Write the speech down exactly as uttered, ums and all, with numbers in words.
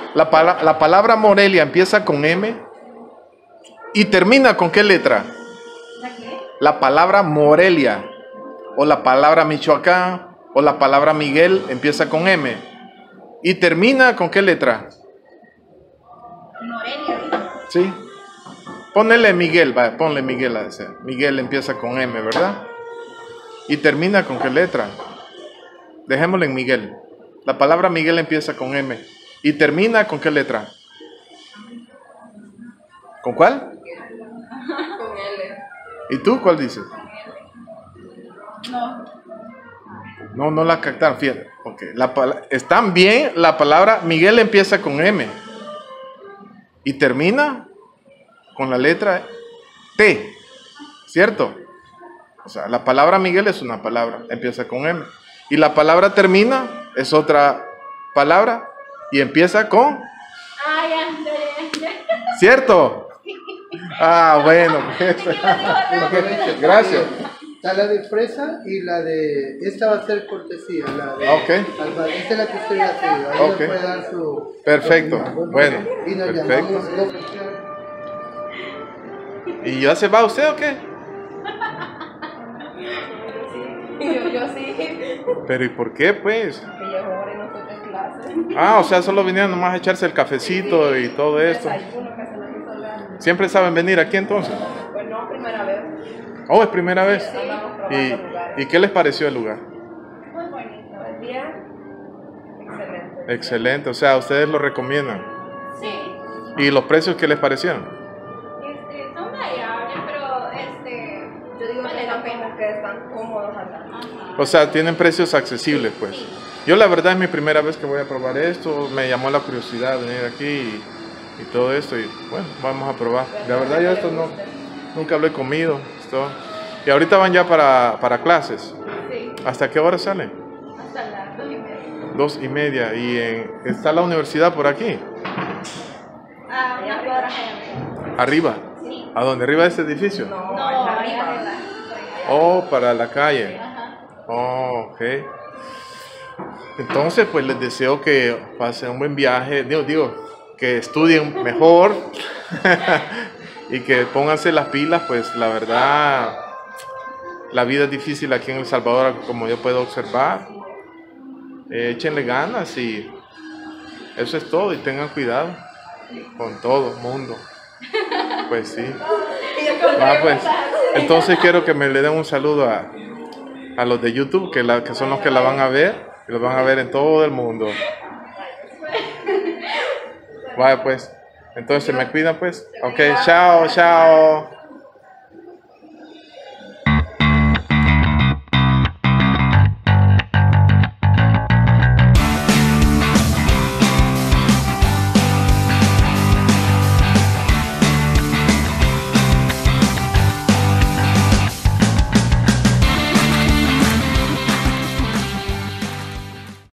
La, pala la palabra Morelia empieza con M y termina con ¿qué letra? ¿La qué? La palabra Morelia o la palabra Michoacán o la palabra Miguel empieza con M y termina con ¿qué letra? Morelia, dijo. Sí. Ponele Miguel, va, ponle Miguel a ese. Miguel empieza con M, ¿verdad? Y termina con ¿qué letra? Dejémoslo en Miguel. La palabra Miguel empieza con M y termina con ¿qué letra? ¿Con cuál? Con L. ¿Y tú cuál dices? No. No, no la captaron, fíjate. Okay. La están bien, la palabra Miguel empieza con M y termina con la letra T, ¿cierto? O sea, la palabra Miguel es una palabra, empieza con M. Y la palabra termina es otra palabra y empieza con... Ah, ya, ya, ya, ya. ¿Cierto? Ah, bueno. Pues. Gracias. Está la de fresa y la de... Esta va a ser cortesía, la de... Ok. Alba. Esta es la que usted ya ha tenido. Ahí Ok. le puede dar su... Perfecto. Bueno, Y nos perfecto. llamamos López. ¿Y ya se va usted o qué? Yo, yo sí. Pero ¿y por qué, pues? Que yo ahora no estoy en clase. Ah, o sea, solo vinieron nomás a echarse el cafecito y todo esto. Desayuno que se nos hizo grande. ¿Siempre saben venir aquí entonces? Pues no, primera vez. Oh, es primera vez. Sí, andamos probando ¿Y, lugares. ¿Y qué les pareció el lugar? Muy bonito. El día, excelente. Excelente, o sea, ustedes lo recomiendan. Sí. ¿Y los precios qué les parecieron? Este, son variables, pero este, yo digo que la pena que están cómodos acá. O sea, tienen precios accesibles, pues. Yo la verdad es mi primera vez que voy a probar esto, me llamó la curiosidad venir aquí y, y todo esto y bueno, vamos a probar. La verdad yo esto no, nunca lo he comido. Esto. Y ahorita van ya para, para clases. Sí, ¿Hasta qué hora salen? hasta las dos y media. Dos y media. ¿Y en, está la universidad por aquí? Ah, unas cuadras allá. Arriba. Sí. ¿A dónde? ¿Arriba de este edificio? No, allá arriba. Oh, para la calle. Ajá. Oh, ok. Entonces, pues les deseo que pasen un buen viaje. Digo, digo que estudien mejor y que pónganse las pilas, pues la verdad, la vida es difícil aquí en El Salvador, como yo puedo observar. Eh, échenle ganas y eso es todo. Y tengan cuidado con todo el mundo. Pues sí. Ah, pues, entonces quiero que me le den un saludo a, a los de YouTube, que, la, que son los que la van a ver, y los van a ver en todo el mundo. Vaya pues, entonces me cuidan pues. Ok, chao, chao.